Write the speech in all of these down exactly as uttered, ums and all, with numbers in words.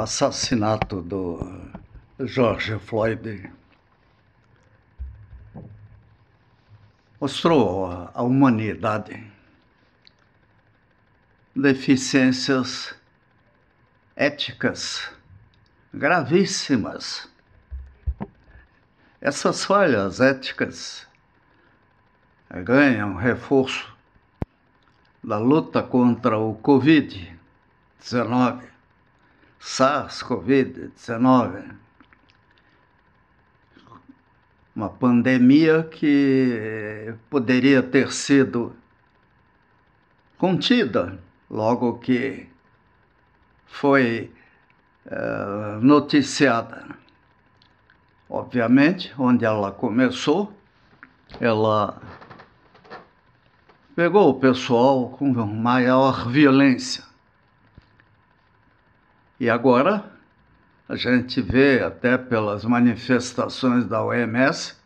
assassinato do George Floyd mostrou à humanidade deficiências éticas gravíssimas. Essas falhas éticas ganham reforço da luta contra o covid dezenove, SARS-CoV dezenove, uma pandemia que poderia ter sido contida logo que foi uh, noticiada. Obviamente, onde ela começou, ela pegou o pessoal com maior violência. E agora, a gente vê até pelas manifestações da O M S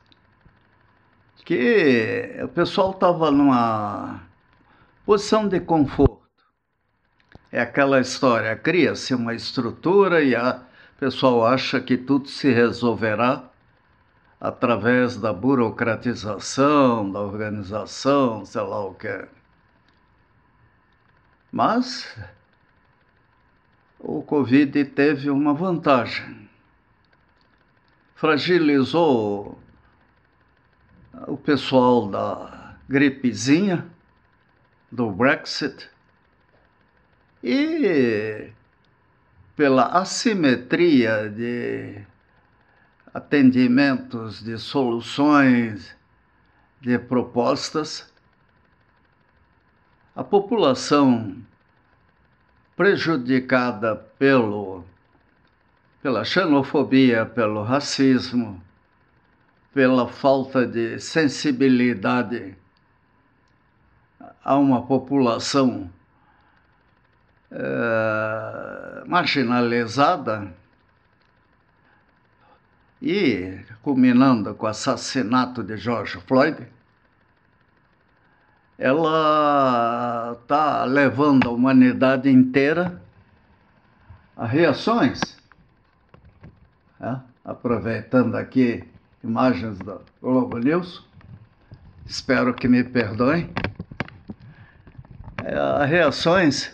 que o pessoal estava numa posição de conforto. É aquela história, cria-se uma estrutura e a o pessoal acha que tudo se resolverá através da burocratização, da organização, sei lá o que. Mas o Covid teve uma vantagem. Fragilizou o pessoal da gripezinha, do Brexit, e pela assimetria de atendimentos, de soluções, de propostas, a população prejudicada pelo, pela xenofobia, pelo racismo, pela falta de sensibilidade a uma população é, marginalizada, e culminando com o assassinato de George Floyd, ela está levando a humanidade inteira a reações. É? Aproveitando aqui imagens da Globo News, espero que me perdoem, é, a reações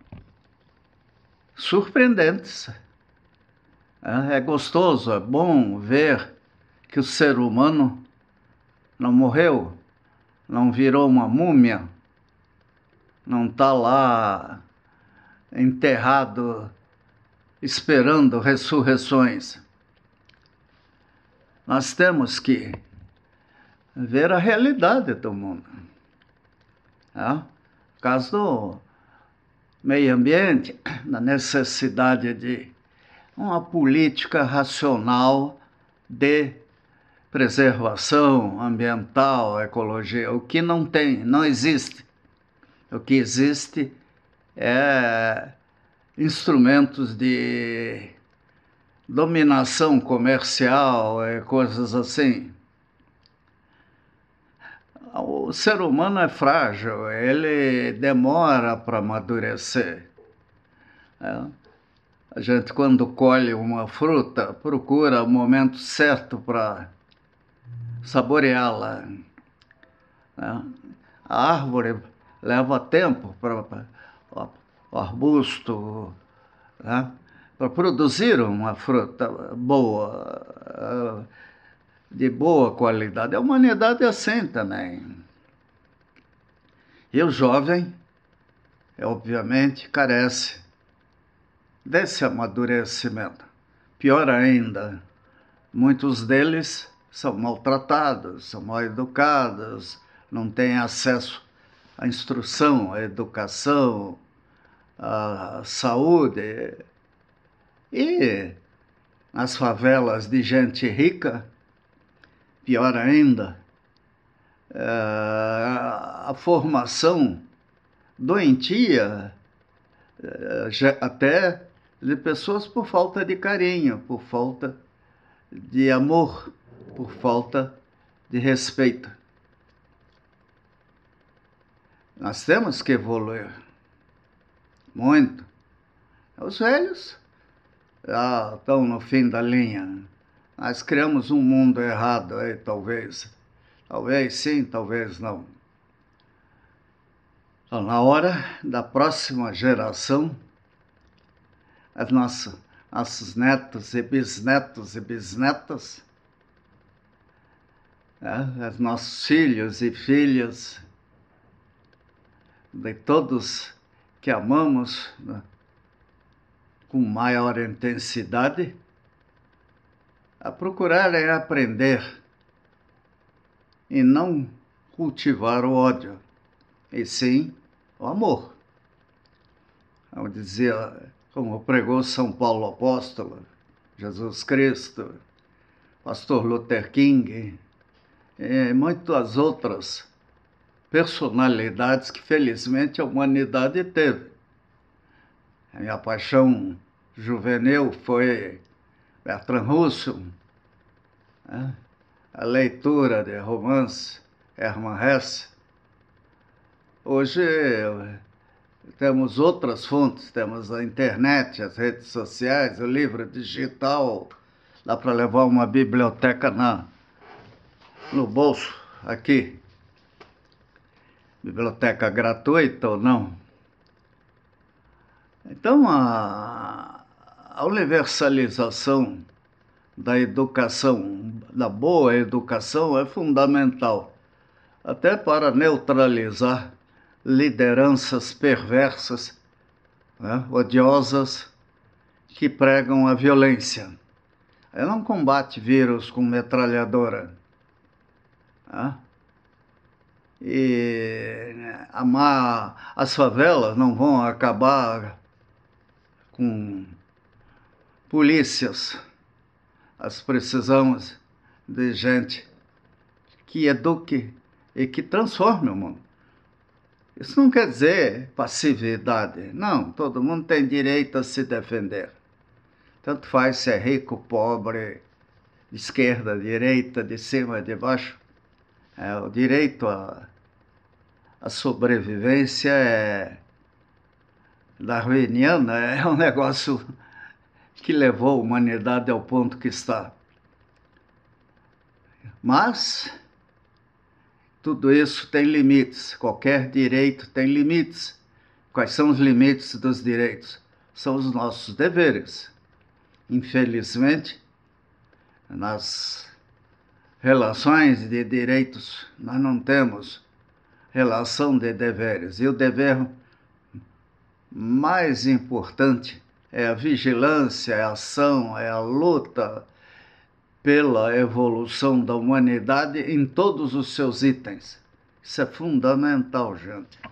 surpreendentes. É, é gostoso, é bom ver que o ser humano não morreu, não virou uma múmia, não está lá enterrado esperando ressurreições. Nós temos que ver a realidade do mundo. É? No caso do meio ambiente, da necessidade de uma política racional de preservação ambiental, ecologia, o que não tem, não existe. O que existe é instrumentos de dominação comercial, é, coisas assim. O ser humano é frágil, ele demora para amadurecer. É. A gente, quando colhe uma fruta, procura o momento certo para saboreá-la. É. A árvore leva tempo para o arbusto, né, para produzir uma fruta boa, de boa qualidade. A humanidade é assim também. E o jovem, obviamente, carece desse amadurecimento. Pior ainda, muitos deles são maltratados, são mal educados, não têm acesso à instrução, à educação, à saúde. E nas favelas de gente rica, pior ainda, a formação doentia, até de pessoas por falta de carinho, por falta de amor, por falta de respeito. Nós temos que evoluir muito. Os velhos já estão no fim da linha. Nós criamos um mundo errado aí, talvez. Talvez sim, talvez não. Então, na hora da próxima geração, as nossas, nossos netos e bisnetos e bisnetas, né, os nossos filhos e filhas, de todos que amamos, né, com maior intensidade, a procurarem aprender e não cultivar o ódio, e sim o amor. Como dizia, como pregou São Paulo Apóstolo, Jesus Cristo, Pastor Luther King, e muitas outras personalidades que felizmente a humanidade teve. A minha paixão juvenil foi Bertrand Russell, né? A leitura de romance Hermann Hesse. Hoje temos outras fontes, temos a internet, as redes sociais, o livro digital, dá para levar uma biblioteca na, no bolso, aqui. Biblioteca gratuita ou não. Então, a, a universalização da educação, da boa educação, é fundamental, até para neutralizar lideranças perversas, né, odiosas, que pregam a violência. Ela não combate vírus com metralhadora. Né? E amar as favelas não vão acabar com polícias. Nós precisamos de gente que eduque e que transforme o mundo. Isso não quer dizer passividade. Não, todo mundo tem direito a se defender. Tanto faz se é rico, pobre, de esquerda, direita, de cima, de baixo. É, o direito à, à sobrevivência é darwiniana, é um negócio que levou a humanidade ao ponto que está. Mas tudo isso tem limites. Qualquer direito tem limites. Quais são os limites dos direitos? São os nossos deveres. Infelizmente, nas relações de direitos, nós não temos relação de deveres. E o dever mais importante é a vigilância, é a ação, é a luta pela evolução da humanidade em todos os seus itens. Isso é fundamental, gente.